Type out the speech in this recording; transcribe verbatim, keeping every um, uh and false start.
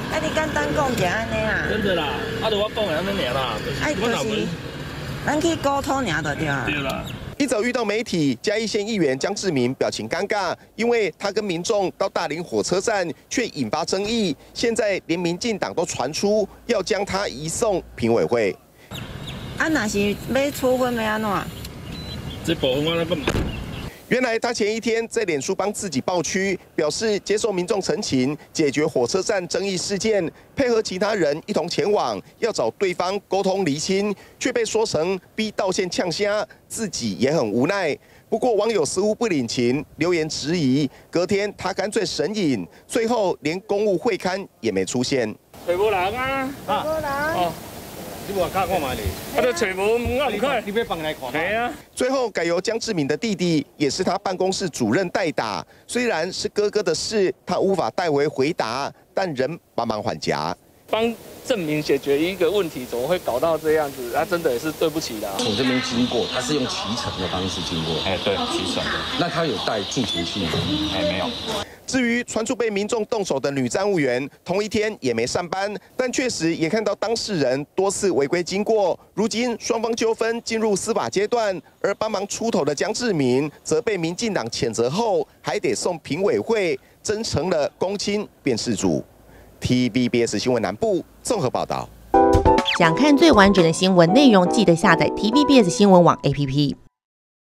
啊，你简单讲就安尼啊。 真的啦，啊，就我讲的安尼尔啦， 哎，就是咱去沟通尔就对啊。 对啦。 一早遇到媒体，嘉义县议员江志民表情尴尬，因为他跟民众到大林火车站，却引发争议。现在连民进党都传出要将他移送评委会。 啊，若是要处分要安怎？ 这部分我那个。 原来他前一天在脸书帮自己爆区，表示接受民众陈情，解决火车站争议事件，配合其他人一同前往，要找对方沟通厘清，却被说成逼道歉呛虾，自己也很无奈。不过网友似乎不领情，留言质疑。隔天他干脆神隐，最后连公务会刊也没出现。 找无人啊！ 找无人。哦。 你外口看嘛哩？啊，都找无，我唔开。你要放来看？系啊。 最后改由江志民的弟弟，也是他办公室主任代打。虽然是哥哥的事，他无法代为回答，但仍帮忙缓颊。 帮证明解决一个问题，怎么会搞到这样子？啊，真的也是对不起啦。 从这边经过，他是用骑乘的方式经过。 哎，对，骑乘的。 那他有带助行器吗？ 哎，没有。 至于传出被民众动手的女站务员，同一天也没上班，但确实也看到当事人多次违规经过。如今双方纠纷进入司法阶段，而帮忙出头的江志民则被民进党谴责后，还得送评委会，真成了公亲辨识组。T V B S 新闻南部综合报道。 想看最完整的新闻内容，记得下载 T V B S 新闻网 A P P。